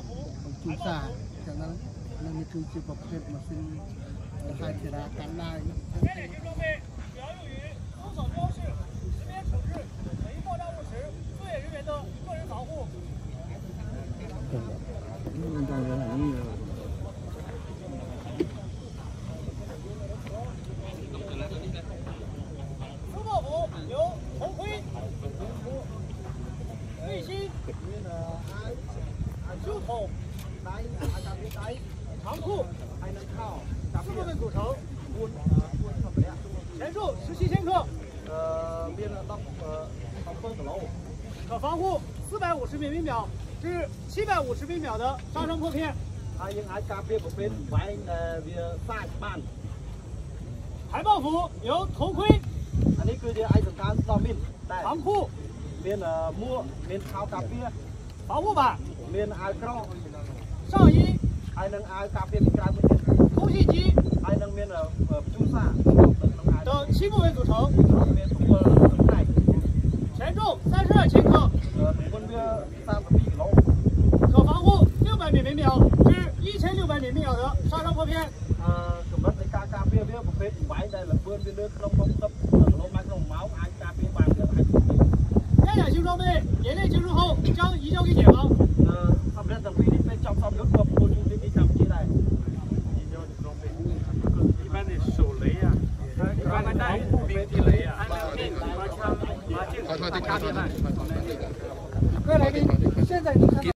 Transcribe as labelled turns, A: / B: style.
A: จุดซ่าจากนั้นนั่นคือจุดประเภทมาซึ่งไทยเทราการได้
B: 袖筒、长裤，4部分组成，前数17千克，可防护450微秒至750微秒的杀伤破片。海豹服有头盔、长裤、防护板、上衣、空气机等7部分组成，全重32千克，可防护600微秒至1600微秒的杀伤破片。干氧性装备演练结束后将移交给解放。
C: 一般的手雷呀，一般的弹冰地雷呀，把枪把镜头打开来。
A: 各位来宾，现在你看到。